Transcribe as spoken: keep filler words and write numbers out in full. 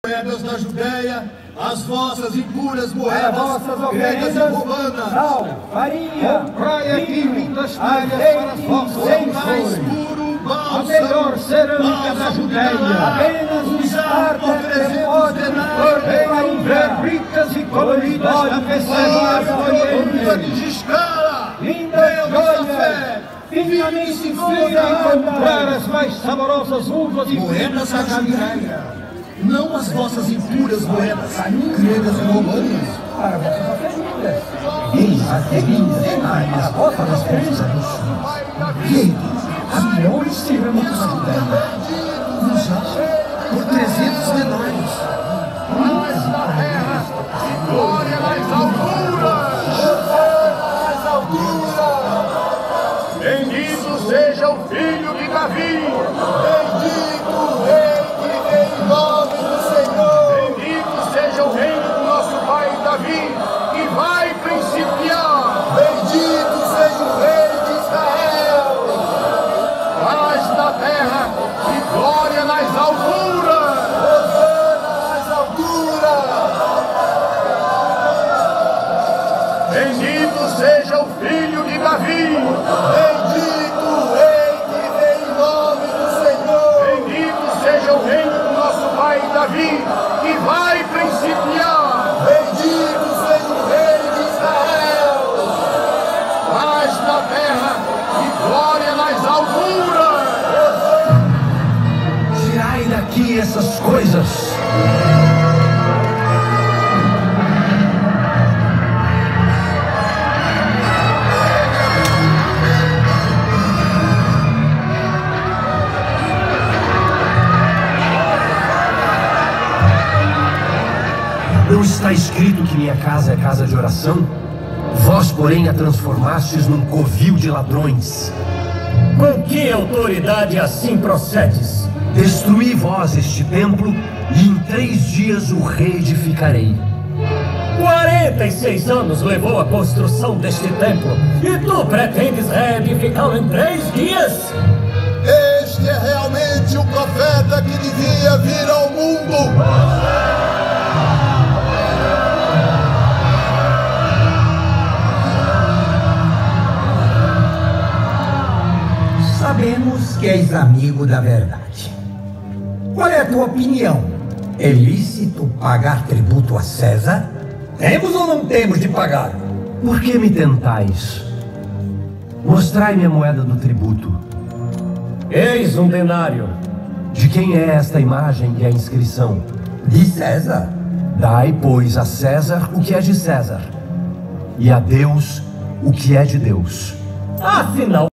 moedas da Judéia, as vossas impuras moedas, vossas gregas e romanas, sal, farinha, comprai aqui vindas talhas para as vossas o mais missões. puro A bálsamo, melhor cerâmica da Judéia. apenas um starter terremoto Venham ver ricas e coloridas tapeçarias do Oriente. de escala, lindas joias, finamente E comprar as mais saborosas uvas e moedas da Judéia, não as vossas impuras moedas, gregas e romanas. para vossas oferendas. Eis as devidas para a vossa despensa dos filhos. E a melhor cerâmica da Judéia, Por trezentos denários. paz da terra e glória nas alturas. Bendito seja o filho de Davi. Bendito o rei que vem em nome do Senhor. Bendito seja o reino do nosso pai Davi, que vai principiar. Bendito seja o rei de Israel. Paz da terra e glória nas alturas. Hosana nas alturas. Bendito seja o filho de Davi. Bendito o rei que vem em nome do Senhor. Bendito seja o reino do nosso pai Davi, que vai principiar. Bendito seja o rei de Israel. Paz da terra e glória nas alturas. tirai daqui essas coisas. Não está escrito que minha casa é casa de oração? Vós, porém, a transformastes num covil de ladrões. Com que autoridade assim procedes? Destruí vós este templo, e em três dias o reedificarei. quarenta e seis anos levou a construção deste templo, e tu pretendes reedificá-lo em três dias? Este é realmente o profeta que devia vir ao mundo. Sabemos que és amigo da verdade. Qual é a tua opinião? É lícito pagar tributo a César? Temos ou não temos de pagar? Por que me tentais? Mostrai-me a moeda do tributo. Eis um denário. De quem é esta imagem e a inscrição? De César? Dai, pois, a César o que é de César, e a Deus o que é de Deus. Afinal,